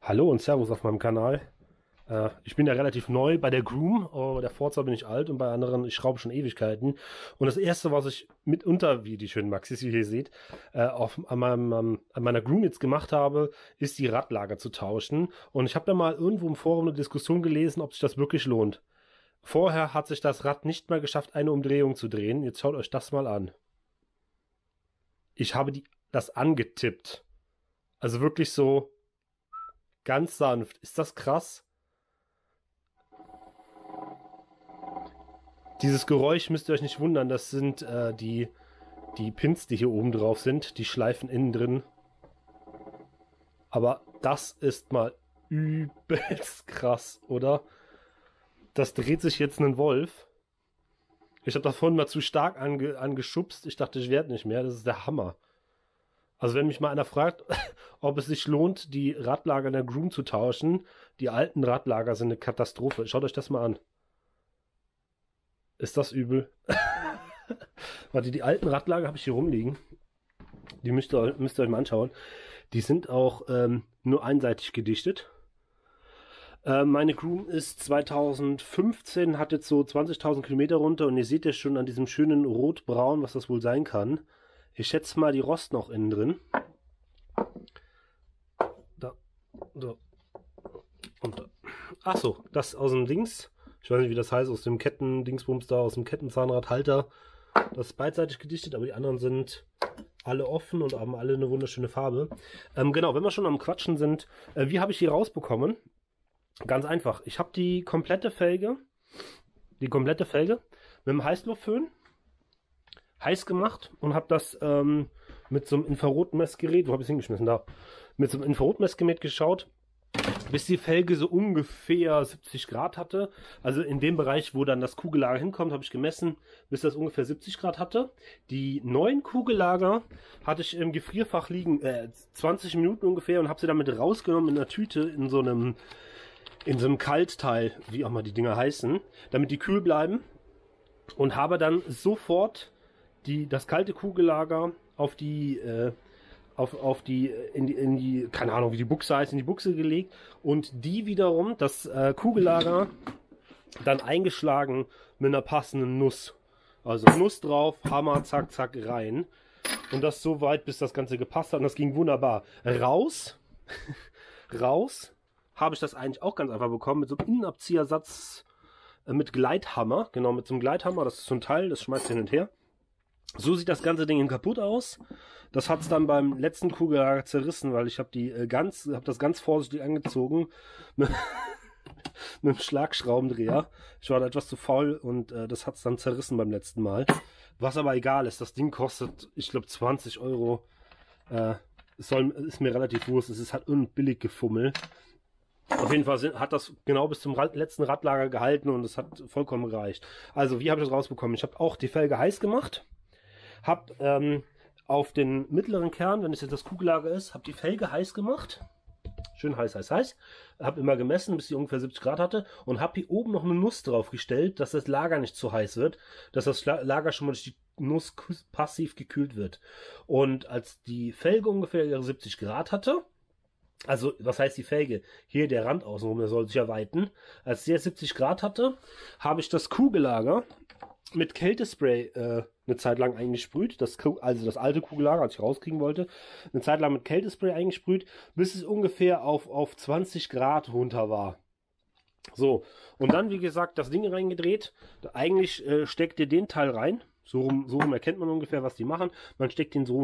Hallo und Servus auf meinem Kanal. Ich bin ja relativ neu bei der Groom, bei der Forza bin ich alt und bei anderen, ich schraube schon Ewigkeiten. Und das erste, was ich mitunter, wie die schönen Maxis wie ihr hier seht, an meiner Groom jetzt gemacht habe, ist die Radlager zu tauschen. Und ich habe da mal irgendwo im Forum eine Diskussion gelesen, ob sich das wirklich lohnt. Vorher hat sich das Rad nicht mal geschafft, eine Umdrehung zu drehen. Jetzt schaut euch das mal an. Ich habe das angetippt. Also wirklich so ganz sanft. Ist das krass? Dieses Geräusch müsst ihr euch nicht wundern, das sind die Pins, die hier oben drauf sind, die schleifen innen drin. Aber das ist mal übelst krass, oder? Das dreht sich jetzt ein Wolf. Ich habe das vorhin mal zu stark angeschubst. Ich dachte, ich werde nicht mehr. Das ist der Hammer. Also wenn mich mal einer fragt, ob es sich lohnt, die Radlager in der Groom zu tauschen, die alten Radlager sind eine Katastrophe. Schaut euch das mal an. Ist das übel? Warte, die alten Radlager habe ich hier rumliegen. Die müsst ihr euch mal anschauen. Die sind auch nur einseitig gedichtet. Meine Groom ist 2015, hat jetzt so 20.000 Kilometer runter und ihr seht ja schon an diesem schönen Rotbraun, was das wohl sein kann. Ich schätze mal, die rosten auch innen drin. Da. Und da. Ach so, das aus dem Dings. Ich weiß nicht, wie das heißt, aus dem Kettendingsbums da, aus dem Kettenzahnradhalter. Das ist beidseitig gedichtet, aber die anderen sind alle offen und haben alle eine wunderschöne Farbe. Genau, wenn wir schon am Quatschen sind, wie habe ich die rausbekommen? Ganz einfach. Ich habe die komplette Felge mit dem Heißluftföhn heiß gemacht und habe das mit so einem Infrarotmessgerät, wo habe ich es hingeschmissen? Da. Mit so einem Infrarotmessgerät geschaut, bis die Felge so ungefähr 70 Grad hatte. Also in dem Bereich, wo dann das Kugellager hinkommt, habe ich gemessen, bis das ungefähr 70 Grad hatte. Die neuen Kugellager hatte ich im Gefrierfach liegen, 20 Minuten ungefähr, und habe sie damit rausgenommen in einer Tüte, in so einem Kaltteil, wie auch mal die Dinger heißen, damit die kühl bleiben, und habe dann sofort das kalte Kugellager in die, keine Ahnung, wie die Buchse heißt, in die Buchse gelegt und die wiederum, das Kugellager, dann eingeschlagen mit einer passenden Nuss. Also Nuss drauf, Hammer, zack, zack, rein. Und das so weit, bis das Ganze gepasst hat, und das ging wunderbar. Raus habe ich das eigentlich auch ganz einfach bekommen, mit so einem Innenabziehersatz, mit Gleithammer. Genau, mit so einem Gleithammer, das ist so ein Teil, das schmeißt hin und her. So sieht das ganze Ding kaputt aus. Das hat es dann beim letzten Kugellager zerrissen, weil ich habe das ganz vorsichtig angezogen mit dem Schlagschraubendreher. Ich war da etwas zu faul und das hat es dann zerrissen beim letzten Mal. Was aber egal ist, das Ding kostet, ich glaube, 20 Euro. Ist mir relativ wurscht, es ist halt unbillig Gefummel. Auf jeden Fall hat das genau bis zum letzten Radlager gehalten und es hat vollkommen gereicht. Also, wie habe ich das rausbekommen? Ich habe auch die Felge heiß gemacht. Habe auf den mittleren Kern, wenn es jetzt das Kugellager ist, habe die Felge heiß gemacht. Schön heiß, heiß, heiß. Habe immer gemessen, bis sie ungefähr 70 Grad hatte. Und habe hier oben noch eine Nuss drauf gestellt, dass das Lager nicht zu heiß wird. Dass das Lager schon mal durch die Nuss passiv gekühlt wird. Und als die Felge ungefähr ihre 70 Grad hatte, also, was heißt die Felge? Hier der Rand außenrum, der soll sich ja weiten. Als der 70 Grad hatte, habe ich das Kugellager mit Kältespray eine Zeit lang eingesprüht. Also das alte Kugellager, als ich rauskriegen wollte, eine Zeit lang mit Kältespray eingesprüht, bis es ungefähr auf 20 Grad runter war. So, und dann, wie gesagt, das Ding reingedreht. Eigentlich steckt ihr den Teil rein. So rum erkennt man ungefähr, was die machen. Man steckt den so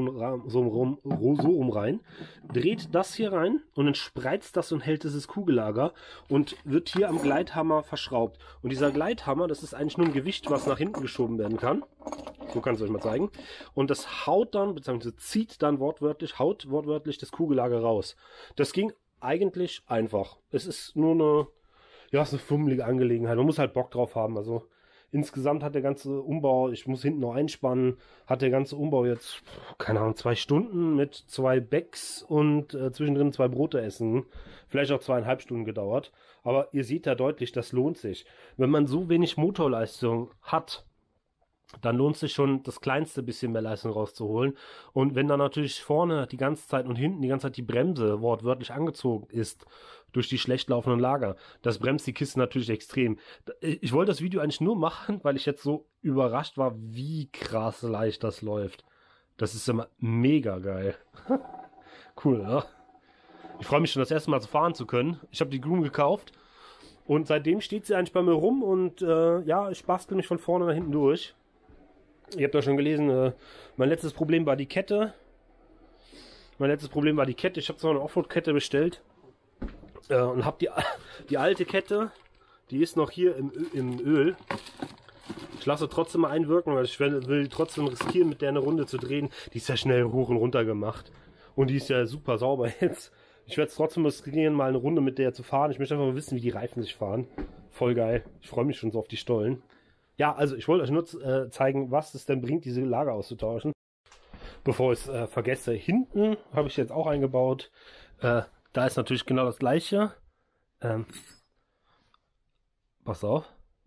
rum rein, dreht das hier rein und dann spreizt das und hält dieses Kugellager und wird hier am Gleithammer verschraubt. Und dieser Gleithammer, das ist eigentlich nur ein Gewicht, was nach hinten geschoben werden kann. So kann ich es euch mal zeigen. Und das haut dann, beziehungsweise zieht dann haut wortwörtlich das Kugellager raus. Das ging eigentlich einfach. Es ist nur eine fummelige Angelegenheit. Man muss halt Bock drauf haben. Also insgesamt hat der ganze Umbau, ich muss hinten noch einspannen, hat der ganze Umbau jetzt, keine Ahnung, 2 Stunden mit 2 Becks und zwischendrin 2 Brote essen. Vielleicht auch 2,5 Stunden gedauert. Aber ihr seht ja deutlich, das lohnt sich. Wenn man so wenig Motorleistung hat, dann lohnt sich schon, das kleinste bisschen mehr Leistung rauszuholen. Und wenn dann natürlich vorne die ganze Zeit und hinten die ganze Zeit die Bremse wortwörtlich angezogen ist durch die schlecht laufenden Lager, das bremst die Kiste natürlich extrem. Ich wollte das Video eigentlich nur machen, weil ich jetzt so überrascht war, wie krass leicht das läuft. Das ist immer mega geil. Cool, oder? Ich freue mich schon, das erste Mal fahren zu können. Ich habe die Groom gekauft und seitdem steht sie eigentlich bei mir rum und ja, ich bastel mich von vorne nach hinten durch. Ihr habt ja schon gelesen, mein letztes Problem war die Kette. Ich habe zwar eine Offroad-Kette bestellt und habe die alte Kette, die ist noch hier im Öl. Ich lasse trotzdem mal einwirken, weil ich will trotzdem riskieren, mit der eine Runde zu drehen. Die ist ja schnell hoch und runter gemacht. Und die ist ja super sauber jetzt. Ich werde es trotzdem riskieren, mal eine Runde mit der zu fahren. Ich möchte einfach mal wissen, wie die Reifen sich fahren. Voll geil. Ich freue mich schon so auf die Stollen. Ja, also ich wollte euch nur zeigen, was es denn bringt, diese Lager auszutauschen. Bevor ich es vergesse, hinten habe ich jetzt auch eingebaut. Da ist natürlich genau das gleiche. Pass auf.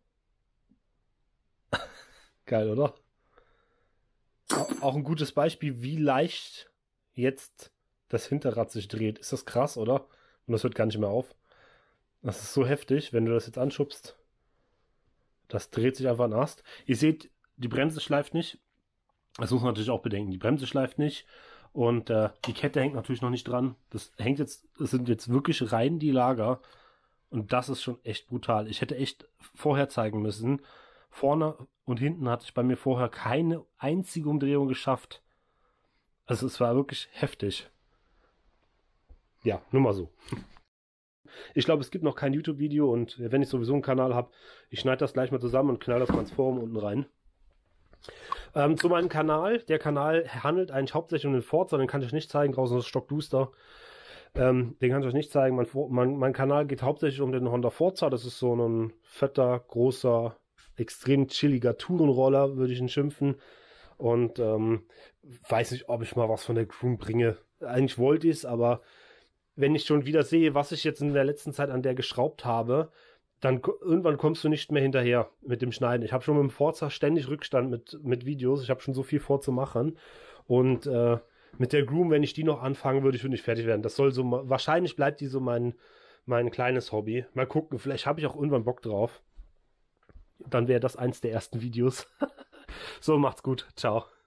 Geil, oder? Auch ein gutes Beispiel, wie leicht jetzt das Hinterrad sich dreht. Ist das krass, oder? Und das hört gar nicht mehr auf. Das ist so heftig, wenn du das jetzt anschubst. Das dreht sich einfach ein Ast. Ihr seht, die Bremse schleift nicht. Das muss man natürlich auch bedenken. Die Bremse schleift nicht. Und die Kette hängt natürlich noch nicht dran. Das sind jetzt wirklich rein die Lager. Und das ist schon echt brutal. Ich hätte echt vorher zeigen müssen. Vorne und hinten hatte ich bei mir vorher keine einzige Umdrehung geschafft. Also es war wirklich heftig. Ja, nur mal so. Ich glaube, es gibt noch kein YouTube-Video und wenn ich sowieso einen Kanal habe, ich schneide das gleich mal zusammen und knall das mal ins Forum unten rein. Zu meinem Kanal. Der Kanal handelt eigentlich hauptsächlich um den Forza, den kann ich euch nicht zeigen, draußen ist es stockduster. Den kann ich euch nicht zeigen. Mein Kanal geht hauptsächlich um den Honda Forza. Das ist so ein fetter, großer, extrem chilliger Tourenroller, würde ich ihn schimpfen. Und weiß nicht, ob ich mal was von der Groom bringe. Eigentlich wollte ich es, aber wenn ich schon wieder sehe, was ich jetzt in der letzten Zeit an der geschraubt habe, dann irgendwann kommst du nicht mehr hinterher mit dem Schneiden. Ich habe schon mit dem Forza ständig Rückstand mit Videos. Ich habe schon so viel vorzumachen. Und mit der Groom, wenn ich die noch anfangen würde, ich würde nicht fertig werden. Das soll so, wahrscheinlich bleibt die so mein kleines Hobby. Mal gucken, vielleicht habe ich auch irgendwann Bock drauf. Dann wäre das eins der ersten Videos. So, macht's gut. Ciao.